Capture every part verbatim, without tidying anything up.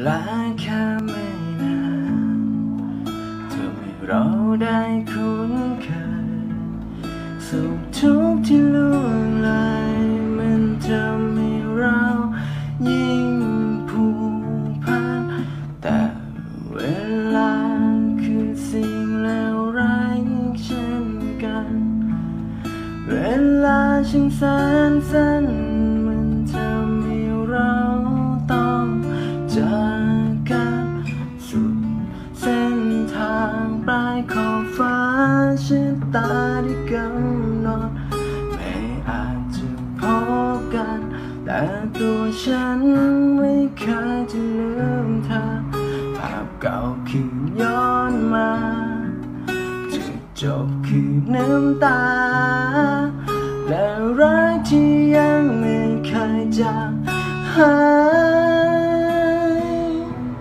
ลาแค่ไม่นานทำให้เราได้คุ้นเคยสุขทุกข์ที่ล่วงเลยมันทำให้เรายิ่งผูกพันแต่เวลาคือสิ่งเลวร้ายเช่นกันเวลาช่างแสนสั้นมันทำให้เราต้องจากกันสุดเส้นทางปลายขอบฟ้าชะตาได้กำหนดไม่อาจจะพบกันแต่ตัวฉันไม่เคยจะลืมเธอภาพเก่าคือย้อนมาจุดจบคือน้ำตาและรักที่ยังไม่เคยจางหาย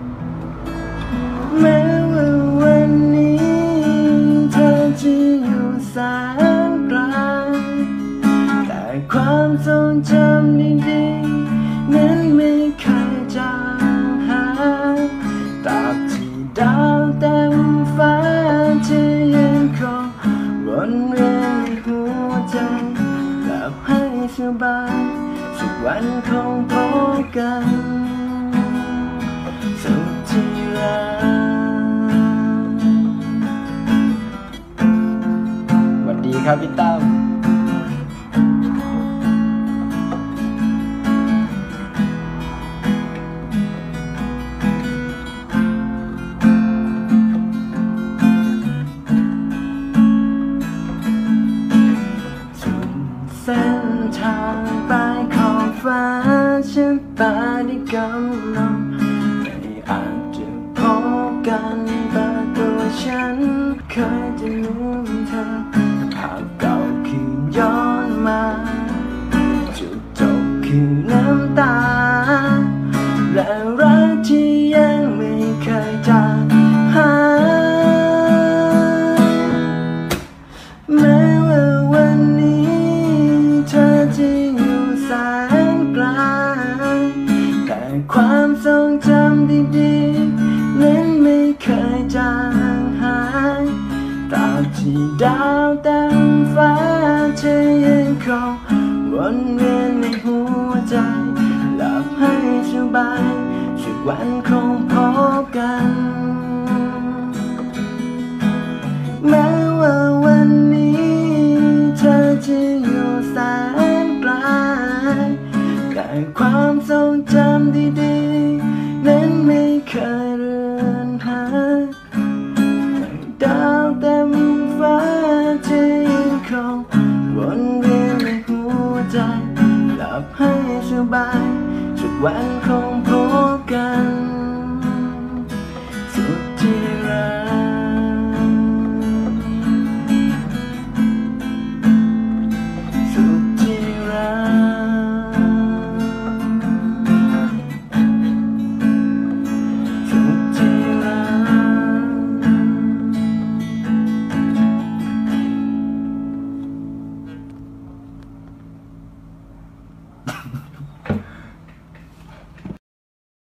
แม้ว่าวันนี้เธอจะอยู่แสนไกลแต่ความทรงจำดีๆนั้นไม่เคยจางหายตราบที่ดาวเต็มฟ้าจะยังคงวนเวียนในหัวใจหลับให้สบายสักวันคงพบกันสุดที่รักสวัสดีครับพี่ตั้มเส้นทางปลายขอบฟ้าฉันตาได้กำหนดไม่อาจจะพบกันแต่ตัวฉันเคยจะลืมเธอภาพเก่าคือย้อนมาจุดจบคือน้ำตาและรักที่ยังไม่เคยจางหายแม้ว่าวันนี้เธอจะอยู่แสนไกลแต่ความทรงจำดีๆนั้นไม่เคยจางหายตราบที่ดาวเต็มฟ้าจะยังคงวนเวียนในหัวใจหลับให้สบายสักวันคงพบกันแม้ว่าวันนี้เธอจะอยู่แสนไกลแต่ความทรงจำดีๆนั้นไม่เคยเลือนหายดาวเต็มฟ้าจะยังคงวนเวียนในหัวใจหลับให้สบายสักวันคง